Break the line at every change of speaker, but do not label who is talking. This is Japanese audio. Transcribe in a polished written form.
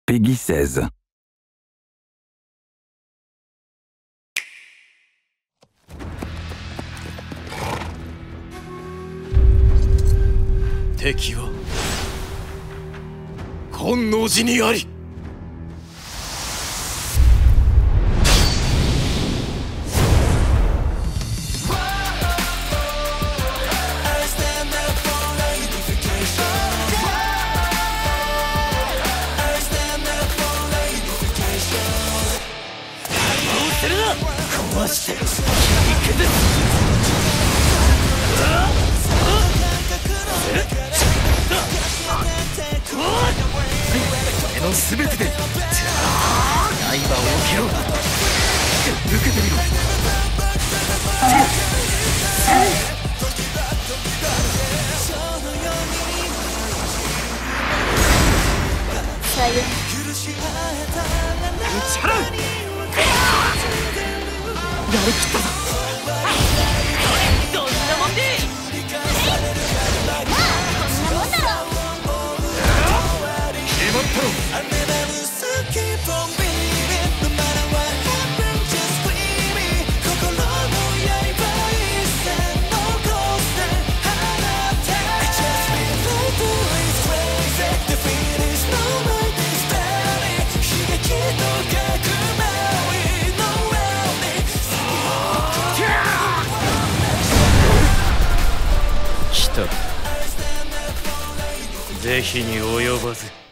Peggy 16.
敵は本能寺にあり。壊して切り崩す。俺の全てで刃を受けろ。受けてみろ。
さよ
やりきったぞ。
どんなもんでこんなもんだろ。
決まったろ。来た。是非に及ばず。